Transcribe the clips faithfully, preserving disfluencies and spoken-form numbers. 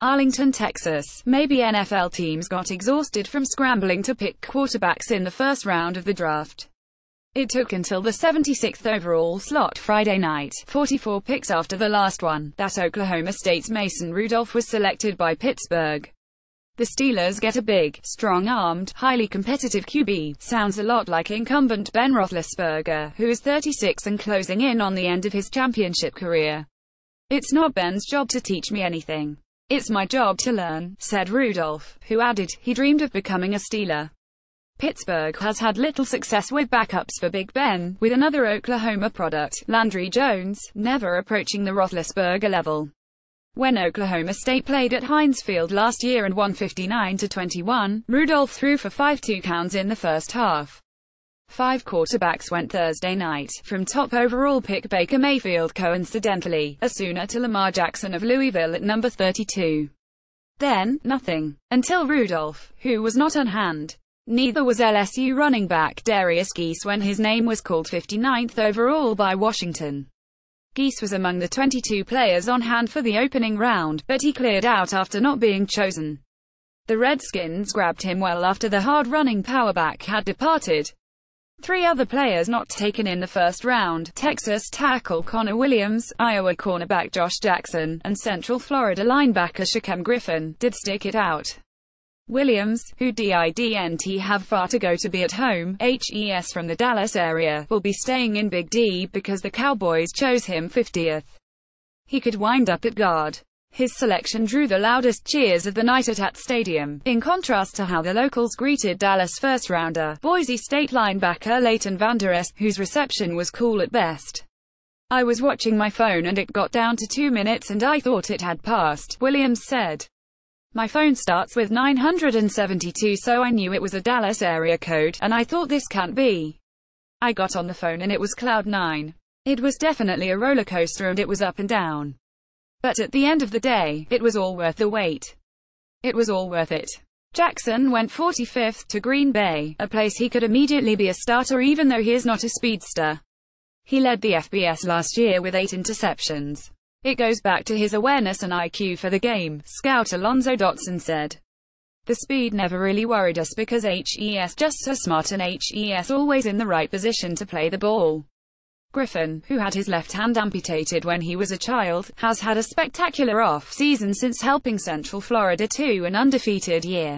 Arlington, Texas. Maybe N F L teams got exhausted from scrambling to pick quarterbacks in the first round of the draft. It took until the seventy-sixth overall slot Friday night, forty-four picks after the last one, that Oklahoma State's Mason Rudolph was selected by Pittsburgh. The Steelers get a big, strong-armed, highly competitive Q B. Sounds a lot like incumbent Ben Roethlisberger, who is thirty-six and closing in on the end of his championship career. "It's not Ben's job to teach me anything. It's my job to learn," said Rudolph, who added, he dreamed of becoming a Steeler. Pittsburgh has had little success with backups for Big Ben, with another Oklahoma product, Landry Jones, never approaching the Roethlisberger level. When Oklahoma State played at Heinz Field last year and won fifty-nine to twenty-one, Rudolph threw for five touchdowns in the first half. Five quarterbacks went Thursday night, from top overall pick Baker Mayfield, coincidentally, a Sooner, to Lamar Jackson of Louisville at number thirty-two. Then, nothing. Until Rudolph, who was not on hand. Neither was L S U running back Darius Geese when his name was called fifty-ninth overall by Washington. Geese was among the twenty-two players on hand for the opening round, but he cleared out after not being chosen. The Redskins grabbed him well after the hard-running powerback had departed. Three other players not taken in the first round, Texas tackle Connor Williams, Iowa cornerback Josh Jackson, and Central Florida linebacker Shaquem Griffin, did stick it out. Williams, who didn't have far to go to be at home, hes from the Dallas area, will be staying in Big D because the Cowboys chose him fiftieth. He could wind up at guard. His selection drew the loudest cheers of the night at that stadium, in contrast to how the locals greeted Dallas first-rounder, Boise State linebacker Leighton Vander Esch, whose reception was cool at best. "I was watching my phone and it got down to two minutes and I thought it had passed," Williams said. "My phone starts with nine hundred seventy-two, so I knew it was a Dallas area code, and I thought this can't be. I got on the phone and it was cloud nine. It was definitely a roller coaster and it was up and down. But at the end of the day, it was all worth the wait. It was all worth it." Jackson went forty-fifth to Green Bay, a place he could immediately be a starter even though he is not a speedster. He led the F B S last year with eight interceptions. "It goes back to his awareness and I Q for the game," scout Alonzo Dotson said. "The speed never really worried us because he's just so smart and he's always in the right position to play the ball." Griffin, who had his left hand amputated when he was a child, has had a spectacular off-season since helping Central Florida to an undefeated year.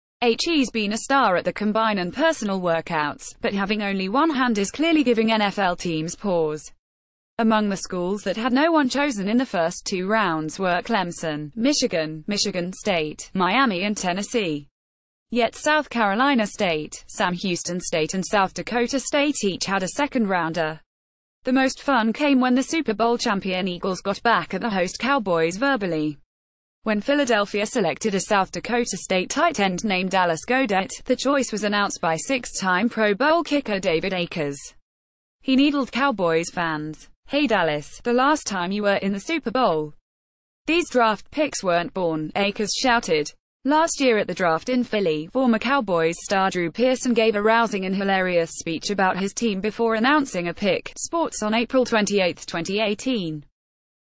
He's been a star at the combine and personal workouts, but having only one hand is clearly giving N F L teams pause. Among the schools that had no one chosen in the first two rounds were Clemson, Michigan, Michigan State, Miami and Tennessee. Yet South Carolina State, Sam Houston State and South Dakota State each had a second-rounder. The most fun came when the Super Bowl champion Eagles got back at the host Cowboys verbally. When Philadelphia selected a South Dakota State tight end named Dallas Goedert, the choice was announced by six-time Pro Bowl kicker David Akers. He needled Cowboys fans. "Hey Dallas, the last time you were in the Super Bowl. These draft picks weren't born," Akers shouted. Last year at the draft in Philly, former Cowboys star Drew Pearson gave a rousing and hilarious speech about his team before announcing a pick. Sports on April twenty-eighth, twenty eighteen.